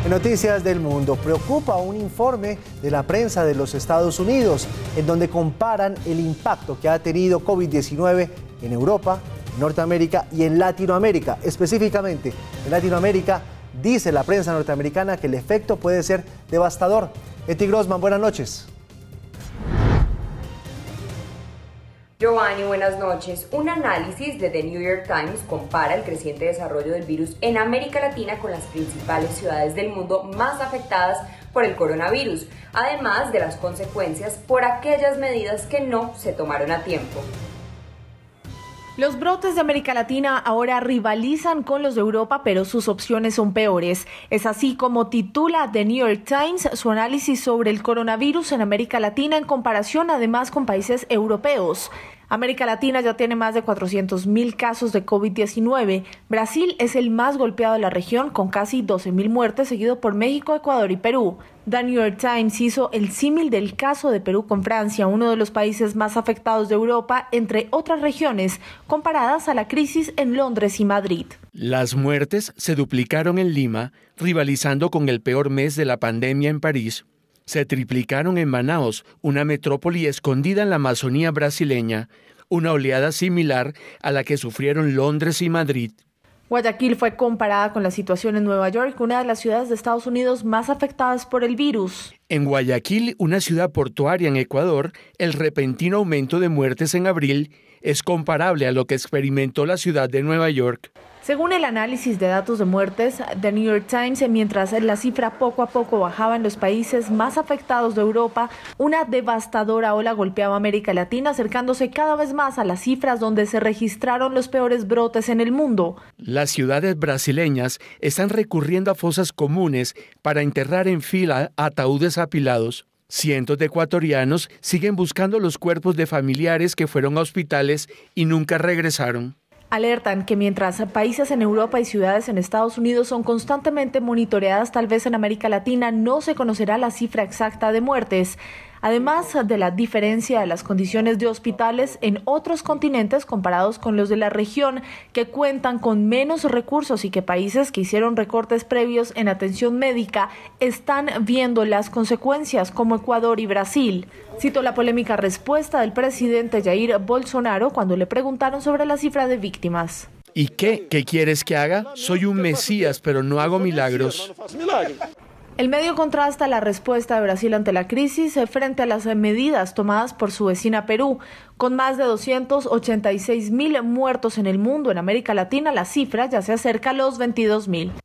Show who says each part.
Speaker 1: En Noticias del Mundo, preocupa un informe de la prensa de los Estados Unidos, en donde comparan el impacto que ha tenido COVID-19 en Europa, Norteamérica y en Latinoamérica. Específicamente, en Latinoamérica, dice la prensa norteamericana que el efecto puede ser devastador. Eti Grossman, buenas noches.
Speaker 2: Giovanni, buenas noches. Un análisis de The New York Times compara el creciente desarrollo del virus en América Latina con las principales ciudades del mundo más afectadas por el coronavirus, además de las consecuencias por aquellas medidas que no se tomaron a tiempo.
Speaker 3: Los brotes de América Latina ahora rivalizan con los de Europa, pero sus opciones son peores. Es así como titula The New York Times su análisis sobre el coronavirus en América Latina en comparación además con países europeos. América Latina ya tiene más de 400.000 casos de COVID-19. Brasil es el más golpeado de la región, con casi 12.000 muertes, seguido por México, Ecuador y Perú. The New York Times hizo el símil del caso de Perú con Francia, uno de los países más afectados de Europa, entre otras regiones, comparadas a la crisis en Londres y Madrid.
Speaker 4: Las muertes se duplicaron en Lima, rivalizando con el peor mes de la pandemia en París. Se triplicaron en Manaos, una metrópoli escondida en la Amazonía brasileña, una oleada similar a la que sufrieron Londres y Madrid.
Speaker 3: Guayaquil fue comparada con la situación en Nueva York, una de las ciudades de Estados Unidos más afectadas por el virus.
Speaker 4: En Guayaquil, una ciudad portuaria en Ecuador, el repentino aumento de muertes en abril es comparable a lo que experimentó la ciudad de Nueva York.
Speaker 3: Según el análisis de datos de muertes, The New York Times, mientras la cifra poco a poco bajaba en los países más afectados de Europa, una devastadora ola golpeaba a América Latina, acercándose cada vez más a las cifras donde se registraron los peores brotes en el mundo.
Speaker 4: Las ciudades brasileñas están recurriendo a fosas comunes para enterrar en fila ataúdes apilados. Cientos de ecuatorianos siguen buscando los cuerpos de familiares que fueron a hospitales y nunca regresaron.
Speaker 3: Alertan que mientras países en Europa y ciudades en Estados Unidos son constantemente monitoreadas, tal vez en América Latina no se conocerá la cifra exacta de muertes. Además de la diferencia de las condiciones de hospitales en otros continentes comparados con los de la región, que cuentan con menos recursos y que países que hicieron recortes previos en atención médica están viendo las consecuencias, como Ecuador y Brasil. Cito la polémica respuesta del presidente Jair Bolsonaro cuando le preguntaron sobre la cifra de víctimas.
Speaker 4: ¿Y qué? ¿Qué quieres que haga? Soy un mesías, pero no hago milagros.
Speaker 3: El medio contrasta la respuesta de Brasil ante la crisis frente a las medidas tomadas por su vecina Perú. Con más de 286.000 muertos en el mundo, en América Latina la cifra ya se acerca a los 22.000.